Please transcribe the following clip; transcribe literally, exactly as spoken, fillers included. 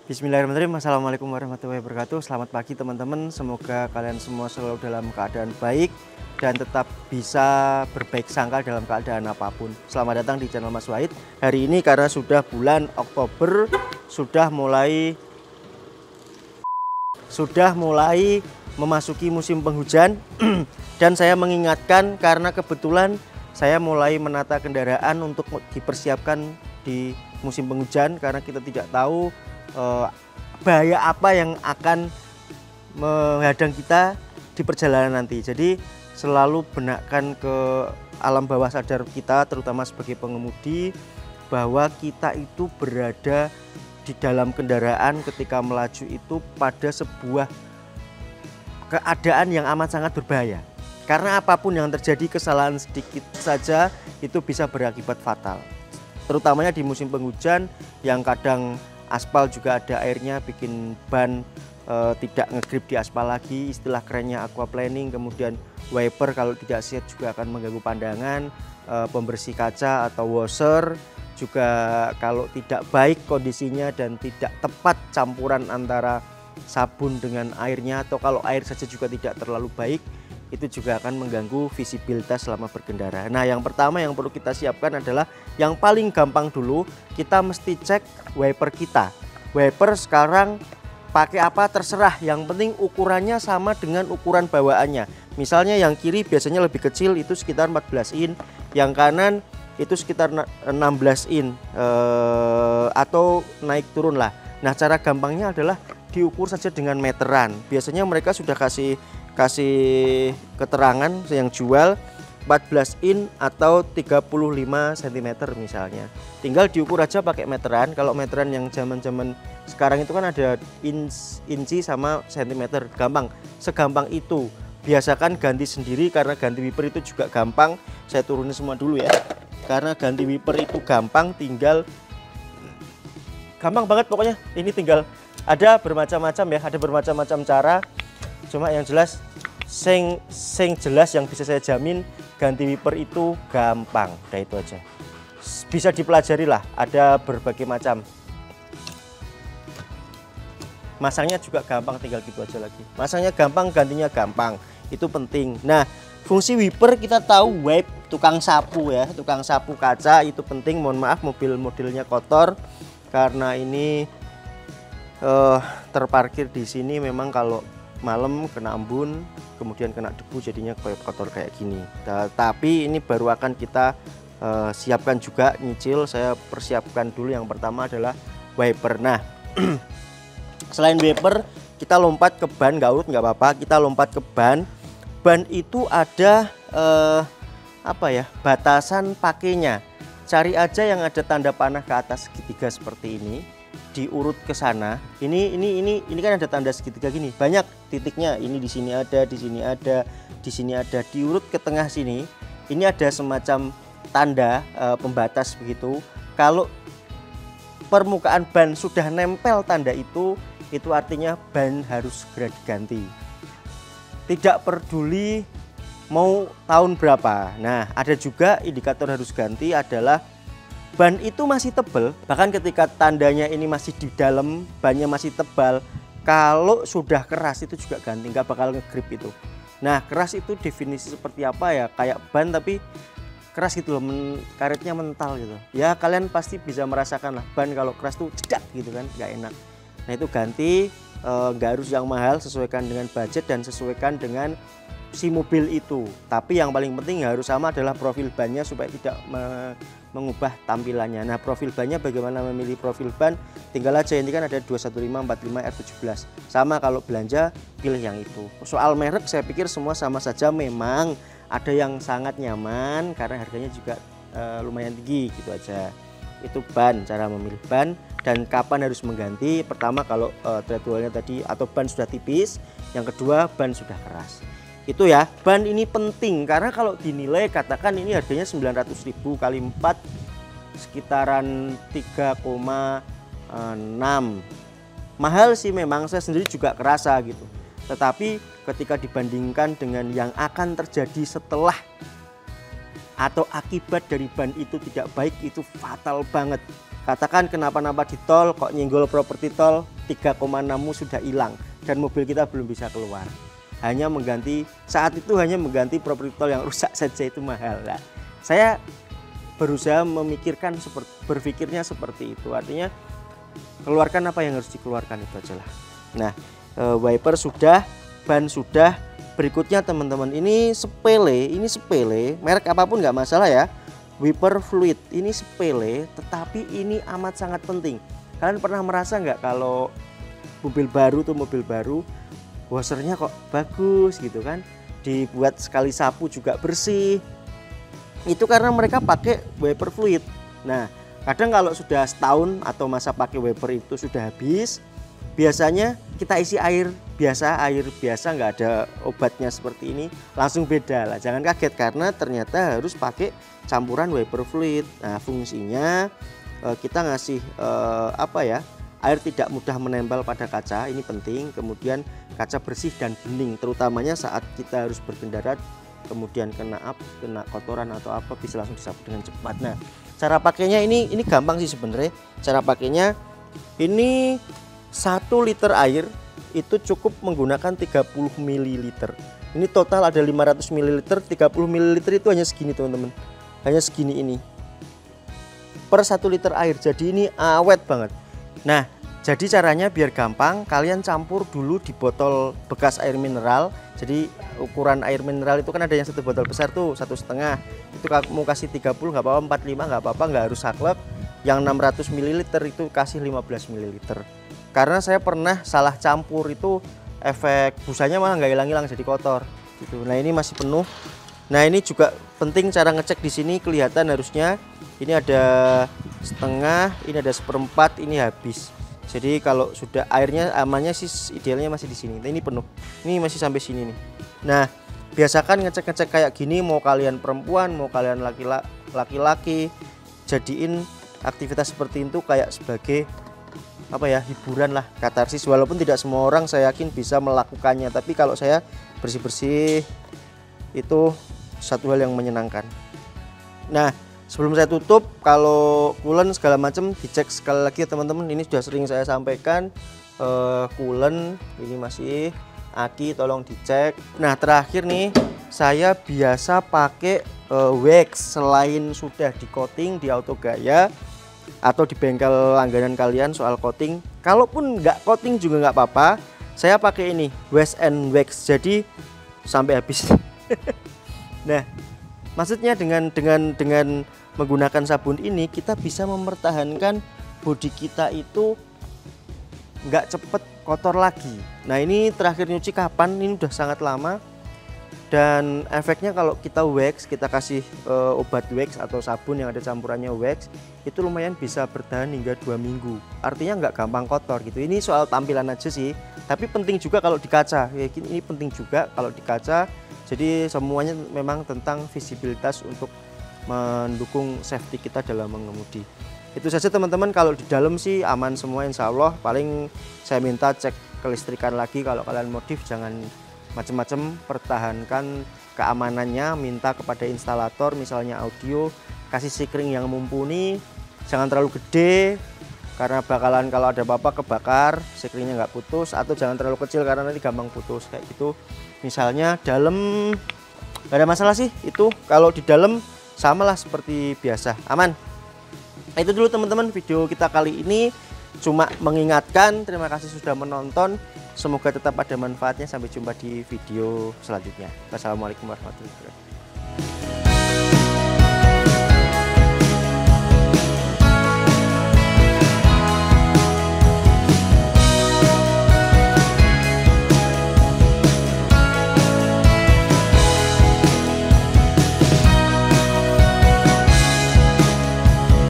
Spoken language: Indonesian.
Bismillahirrahmanirrahim. Assalamualaikum warahmatullahi wabarakatuh. Selamat pagi teman-teman. Semoga kalian semua selalu dalam keadaan baik dan tetap bisa berbaik sangka dalam keadaan apapun. Selamat datang di channel Mas Wahid. Hari ini karena sudah bulan Oktober, sudah mulai sudah mulai memasuki musim penghujan dan saya mengingatkan karena kebetulan saya mulai menata kendaraan untuk dipersiapkan di musim penghujan karena kita tidak tahu eh, bahaya apa yang akan menghadang kita di perjalanan nanti. Jadi selalu benakkan ke alam bawah sadar kita, terutama sebagai pengemudi, bahwa kita itu berada di dalam kendaraan ketika melaju itu pada sebuah keadaan yang amat sangat berbahaya. Karena apapun yang terjadi, kesalahan sedikit saja itu bisa berakibat fatal. Terutamanya di musim penghujan yang kadang aspal juga ada airnya, bikin ban e, tidak ngegrip di aspal lagi, istilah kerennya aquaplaning. Kemudian wiper kalau tidak siap juga akan mengganggu pandangan, e, pembersih kaca atau washer juga kalau tidak baik kondisinya dan tidak tepat campuran antara sabun dengan airnya, atau kalau air saja juga tidak terlalu baik, itu juga akan mengganggu visibilitas selama berkendara. Nah, yang pertama yang perlu kita siapkan adalah yang paling gampang dulu, kita mesti cek wiper kita. Wiper sekarang pakai apa terserah, yang penting ukurannya sama dengan ukuran bawaannya. Misalnya yang kiri biasanya lebih kecil, itu sekitar empat belas in, yang kanan itu sekitar enam belas in, eh, atau naik turun lah. Nah, cara gampangnya adalah diukur saja dengan meteran. Biasanya mereka sudah kasih kasih keterangan yang jual empat belas in atau tiga puluh lima sentimeter misalnya. Tinggal diukur aja pakai meteran. Kalau meteran yang zaman-zaman sekarang itu kan ada inch, inci sama sentimeter. Gampang, segampang itu. Biasakan ganti sendiri karena ganti wiper itu juga gampang. Saya turunin semua dulu ya. Karena ganti wiper itu gampang, tinggal gampang banget pokoknya. Ini tinggal ada bermacam-macam ya, ada bermacam-macam cara. Cuma yang jelas sing sing jelas yang bisa saya jamin ganti wiper itu gampang. Udah itu aja. Bisa dipelajari lah, ada berbagai macam. Masangnya juga gampang, tinggal gitu aja lagi. Masangnya gampang, gantinya gampang. Itu penting. Nah, fungsi wiper kita tahu, wipe tukang sapu ya, tukang sapu kaca itu penting. Mohon maaf mobil modelnya kotor karena ini uh, terparkir di sini. Memang kalau malam kena embun, kemudian kena debu, jadinya kayak kotor kayak gini. Nah, tapi ini baru akan kita uh, siapkan juga, nyicil. Saya persiapkan dulu. Yang pertama adalah wiper. Nah, selain wiper kita lompat ke ban, nggak urut nggak apa-apa, kita lompat ke ban. Ban itu ada uh, apa ya, batasan pakainya. Cari aja yang ada tanda panah ke atas segitiga seperti ini, diurut ke sana. Ini ini ini ini kan ada tanda segitiga gini, banyak titiknya. Ini di sini ada, di sini ada, di sini ada. Diurut ke tengah sini. Ini ada semacam tanda e, pembatas begitu. Kalau permukaan ban sudah nempel tanda itu, itu artinya ban harus segera diganti. Tidak peduli mau tahun berapa. Nah, ada juga indikator harus ganti adalah ban itu masih tebal, bahkan ketika tandanya ini masih di dalam, bannya masih tebal. Kalau sudah keras itu juga ganti, nggak bakal ngegrip itu. Nah, keras itu definisi seperti apa ya? Kayak ban tapi keras gitu loh, men, karetnya mental gitu. Ya kalian pasti bisa merasakan lah, ban kalau keras tuh cedak gitu kan, nggak enak. Nah, itu ganti, nggak e, harus yang mahal, sesuaikan dengan budget dan sesuaikan dengan si mobil itu. Tapi yang paling penting harus sama adalah profil bannya supaya tidak me mengubah tampilannya. Nah, profil bannya bagaimana memilih profil ban? Tinggal aja, ini kan ada dua satu lima, empat lima, R tujuh belas. Sama kalau belanja pilih yang itu. Soal merek saya pikir semua sama saja. Memang ada yang sangat nyaman karena harganya juga e, lumayan tinggi gitu aja. Itu ban, cara memilih ban dan kapan harus mengganti. Pertama kalau e, treadwellnya tadi atau ban sudah tipis, yang kedua ban sudah keras. Itu ya, ban ini penting karena kalau dinilai katakan ini harganya sembilan ratus ribu kali empat sekitaran tiga koma enam. Mahal sih memang, saya sendiri juga kerasa gitu. Tetapi ketika dibandingkan dengan yang akan terjadi setelah atau akibat dari ban itu tidak baik, itu fatal banget. Katakan kenapa-napa di tol, kok nyenggol properti tol, tiga koma enam-mu sudah hilang dan mobil kita belum bisa keluar. Hanya mengganti, saat itu hanya mengganti property toll yang rusak saja itu mahal. Nah, saya berusaha memikirkan seperti, berpikirnya seperti itu. Artinya keluarkan apa yang harus dikeluarkan itu aja lah. Nah, e, wiper sudah, ban sudah. Berikutnya teman-teman, ini sepele, ini sepele, merek apapun nggak masalah ya. Wiper fluid ini sepele, tetapi ini amat sangat penting. Kalian pernah merasa nggak kalau mobil baru tuh mobil baru washernya kok bagus gitu kan, dibuat sekali sapu juga bersih, itu karena mereka pakai wiper fluid. Nah, kadang kalau sudah setahun atau masa pakai wiper itu sudah habis, biasanya kita isi air biasa, air biasa nggak ada obatnya seperti ini, langsung beda lah. Jangan kaget karena ternyata harus pakai campuran wiper fluid. Nah, fungsinya kita ngasih eh, apa ya, air tidak mudah menempel pada kaca, ini penting. Kemudian kaca bersih dan bening, terutamanya saat kita harus berkendara, kemudian kena up, kena kotoran atau apa, bisa langsung disapu dengan cepat. Nah, cara pakainya ini ini gampang sih sebenarnya. Cara pakainya ini satu liter air itu cukup menggunakan tiga puluh mililiter. Ini total ada lima ratus mililiter, tiga puluh mililiter itu hanya segini teman-teman, hanya segini ini per satu liter air. Jadi ini awet banget. Nah, jadi caranya biar gampang, kalian campur dulu di botol bekas air mineral. Jadi ukuran air mineral itu kan ada yang satu botol besar tuh satu setengah, itu mau kasih tiga puluh nggak apa-apa, empat puluh lima nggak apa-apa, nggak harus saklek. Yang enam ratus mililiter itu kasih lima belas mililiter. Karena saya pernah salah campur, itu efek busanya malah nggak hilang-hilang, jadi kotor gitu. Nah, ini masih penuh. Nah, ini juga penting cara ngecek di sini, kelihatan harusnya ini ada setengah, ini ada seperempat, ini habis. Jadi kalau sudah airnya amannya sih idealnya masih di sini. Nah, ini penuh, ini masih sampai sini nih. Nah, biasakan ngecek-ngecek kayak gini, mau kalian perempuan mau kalian laki-laki, jadiin aktivitas seperti itu kayak sebagai apa ya, hiburan lah, katarsis. Walaupun tidak semua orang saya yakin bisa melakukannya, tapi kalau saya bersih-bersih itu satu hal yang menyenangkan. Nah, sebelum saya tutup, kalau coolant segala macam dicek sekali lagi ya teman-teman. Ini sudah sering saya sampaikan, uh, coolant ini masih, aki tolong dicek. Nah, terakhir nih, saya biasa pakai uh, wax. Selain sudah di coating di Autogaya atau di bengkel langganan kalian soal coating, kalaupun nggak coating juga nggak apa-apa, saya pakai ini wash and wax, jadi sampai habis. Nah, maksudnya dengan dengan dengan menggunakan sabun ini kita bisa mempertahankan bodi kita itu nggak cepet kotor lagi. Nah, ini terakhir nyuci kapan? Ini udah sangat lama. Dan efeknya kalau kita wax, kita kasih e, obat wax atau sabun yang ada campurannya wax, itu lumayan bisa bertahan hingga dua minggu. Artinya nggak gampang kotor gitu. Ini soal tampilan aja sih, tapi penting juga kalau di kaca. Ya, ini penting juga kalau di kaca. Jadi semuanya memang tentang visibilitas untuk mendukung safety kita dalam mengemudi. Itu saja teman-teman. Kalau di dalam sih aman semua insya Allah. Paling saya minta cek kelistrikan lagi, kalau kalian modif jangan macam-macam, pertahankan keamanannya, minta kepada instalator misalnya audio kasih sikring yang mumpuni, jangan terlalu gede karena bakalan kalau ada apa-apa kebakar sikringnya nggak putus, atau jangan terlalu kecil karena nanti gampang putus kayak gitu. Misalnya dalam nggak ada masalah sih itu, kalau di dalam samalah seperti biasa, aman. Nah, itu dulu teman-teman video kita kali ini, cuma mengingatkan. Terima kasih sudah menonton, semoga tetap ada manfaatnya. Sampai jumpa di video selanjutnya. Wassalamualaikum warahmatullahi wabarakatuh.